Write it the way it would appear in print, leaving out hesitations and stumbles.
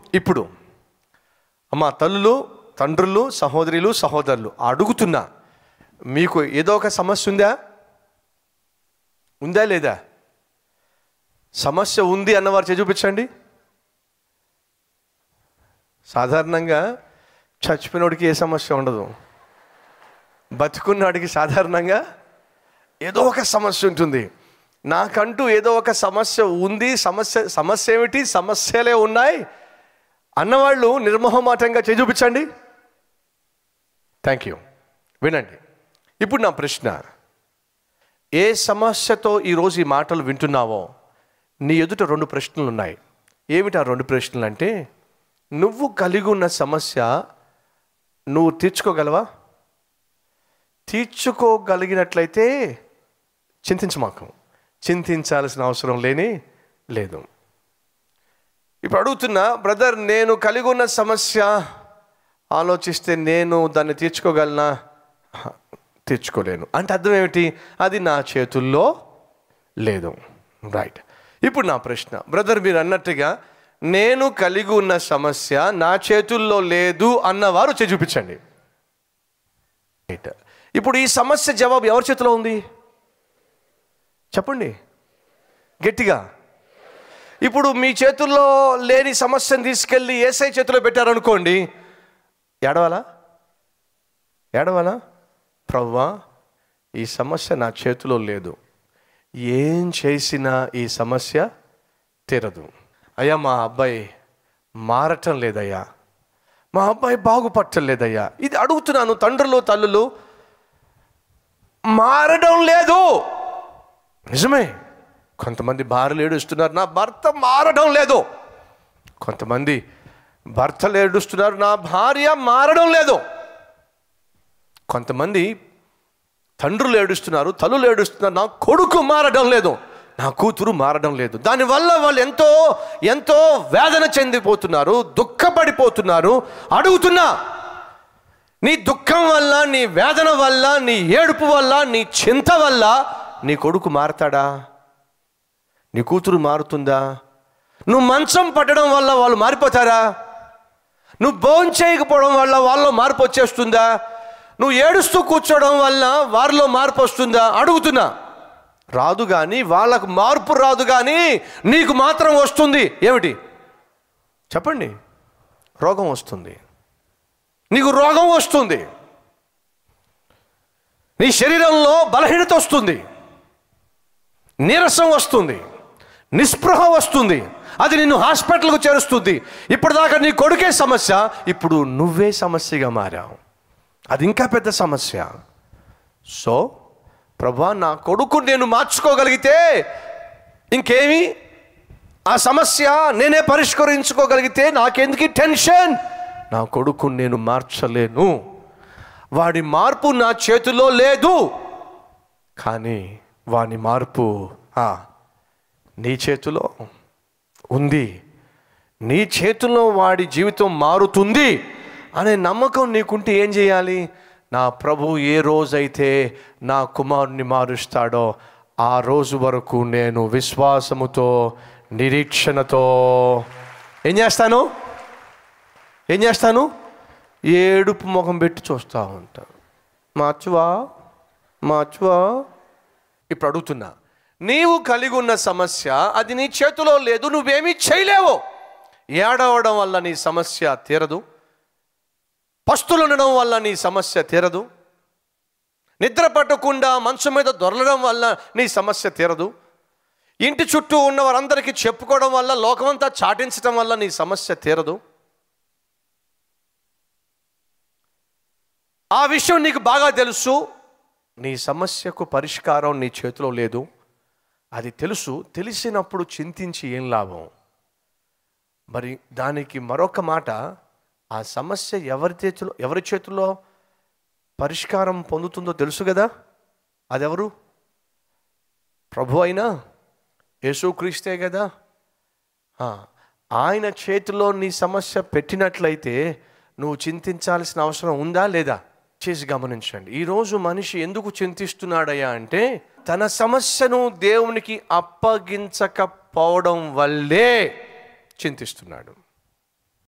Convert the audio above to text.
ఇప్పుడు అమ్మ తల్లులు, తండ్రులు, సహోదరులు, సహోదరులు అడుగుతున్నా, మీకు ఏదో ఒక సమస్య ఉందా లేదా? సమస్య ఉంది అన్నవారు చేయి చూపించండి. సాధారణంగా చచ్చిపోయినోడికి ఏ సమస్య ఉండదు, బతుకున్నవాడికి సాధారణంగా ఏదో ఒక సమస్య ఉంటుంది. నాకంటూ ఏదో ఒక సమస్య ఉంది, సమస్య ఏమిటి, సమస్యలే ఉన్నాయి అన్నవాళ్ళు నిర్మోహమాటంగా చేయి చూపించండి. Thank you. వినండి, ఇప్పుడు నా ప్రశ్న, ఏ సమస్యతో ఈరోజు ఈ మాటలు వింటున్నావో నీ ఎదుట 2 ప్రశ్నలు ఉన్నాయి. ఏమిటి ఆ 2 ప్రశ్నలు అంటే, నువ్వు కలిగి ఉన్న సమస్య నువ్వు తీర్చుకోగలవా? తీర్చుకోగలిగినట్లయితే చింతించమాకు, చింతించాల్సిన అవసరం లేదు. ఇప్పుడు అడుగుతున్నా, బ్రదర్ నేను కలిగి ఉన్న సమస్య ఆలోచిస్తే నేను దాన్ని తీర్చుకోగలనా? తీర్చుకోలేను అంటే అర్థం ఏమిటి? అది నా చేతుల్లో లేదు. రైట్. ఇప్పుడు నా ప్రశ్న, బ్రదర్ మీరు అన్నట్టుగా నేను కలిగి ఉన్న సమస్య నా చేతుల్లో లేదు అన్నవారు చేయి చూపించండి. రైట్. ఇప్పుడు ఈ సమస్య జవాబు ఎవరి చేతిలో ఉంది చెప్పండి గట్టిగా. ఇప్పుడు మీ చేతుల్లో లేని సమస్యను తీసుకెళ్ళి యేసయ్య చేతిలో పెట్టారనుకోండి, ఏడవాలా? ప్రభువా ఈ సమస్య నా చేతిలో లేదు, ఏం చేసినా ఈ సమస్య తీరదు. అయ్యా మా అబ్బాయి మారటం లేదయ్యా, మా అబ్బాయి బాగుపడటం లేదయ్యా. ఇది అడుగుతున్నాను, తండ్రులు తల్లులు మారడం లేదు. నిజమే, కొంతమంది భార్యలు ఏడుస్తున్నారు, నా భర్త మారడం లేదు. కొంతమంది భర్తలు ఏడుస్తున్నారు, నా భార్య మారడం లేదు. కొంతమంది తండ్రులు ఏడుస్తున్నారు, తల్లులు ఏడుస్తున్నారు, నా కొడుకు మారడం లేదు, నా కూతురు మారడం లేదు. దానివల్ల వాళ్ళు ఎంతో వేదన చెందిపోతున్నారు, దుఃఖపడిపోతున్నారు. అడుగుతున్నా, నీ దుఃఖం వల్ల, నీ వేదన వల్ల, నీ ఏడుపు వల్ల, నీ చింత వల్ల నీ కొడుకు మారతాడా? నీ కూతురు మారుతుందా? నువ్వు మంచం పట్టడం వల్ల వాళ్ళు మారిపోతారా? నువ్వు భోజనం చేయకపోవడం వల్ల వాళ్ళలో మార్పు వచ్చేస్తుందా? నువ్వు ఏడుస్తూ కూర్చోవడం వల్ల వారిలో మార్పు వస్తుందా? అడుగుతున్నా. రాదు. కానీ వాళ్ళకు మార్పు రాదు, కానీ నీకు మాత్రం వస్తుంది. ఏమిటి చెప్పండి? రోగం వస్తుంది. నీకు రోగం వస్తుంది, నీ శరీరంలో బలహీనత వస్తుంది, నీరసం వస్తుంది, నిస్పృహ వస్తుంది. అది నిన్ను హాస్పిటల్కు చేరుస్తుంది. ఇప్పటిదాకా నీ కొడుకే సమస్య, ఇప్పుడు నువ్వే సమస్యగా మారావు. అది ఇంకా పెద్ద సమస్య. సో ప్రభువా నా కొడుకు నేను మార్చుకోగలిగితే ఇంకేమి, ఆ సమస్య నేనే పరిష్కరించుకోగలిగితే నాకెందుకు టెన్షన్? నా కొడుకు నేను మార్చలేను, వాడి మార్పు నా చేతిలో లేదు. కానీ వాని మార్పు నీ చేతిలో ఉంది. నీ చేతిలో వాడి జీవితం మారుతుంది అనే నమ్మకం నీకుంటే ఏం చేయాలి? నా ప్రభు ఏ రోజైతే నా కుమారుని మారుస్తాడో ఆ రోజు వరకు నేను విశ్వాసముతో, నిరీక్షణతో ఏం చేస్తాను? ఏడుపు ముఖం పెట్టి చూస్తూ ఉంటాను. మార్చువా. ఇప్పుడు అడుగుతున్నా, నీవు కలిగి ఉన్న సమస్య అది నీ చేతిలో లేదు, నువ్వేమీ చేయలేవు. ఏడవడం వల్ల నీ సమస్య తీరదు, పస్తులు ఉండడం వల్ల నీ సమస్య తీరదు, నిద్ర పట్టకుండా మంచం మీద దొరలడం వల్ల నీ సమస్య తీరదు, ఇంటి చుట్టూ ఉన్న వారందరికీ చెప్పుకోవడం వల్ల, లోకమంతా చాటించడం వల్ల నీ సమస్య తీరదు. ఆ విషయం నీకు బాగా తెలుసు. నీ సమస్యకు పరిష్కారం నీ చేతిలో లేదు, అది తెలుసు. తెలిసినప్పుడు చింతించి ఏం లాభం? మరి దానికి మరొక మాట, ఆ సమస్య ఎవరి చేతుల్లో పరిష్కారం పొందుతుందో తెలుసు కదా. అదెవరు? ప్రభు అయినా యేసుక్రీస్తే కదా. ఆయన చేతిలో నీ సమస్య పెట్టినట్లయితే నువ్వు చింతించాల్సిన అవసరం ఉందా లేదా? చేసి గమనించండి. ఈరోజు మనిషి ఎందుకు చింతిస్తున్నాడయ్యా అంటే, తన సమస్యను దేవునికి అప్పగించకపోవడం వల్లే చింతిస్తున్నాడు.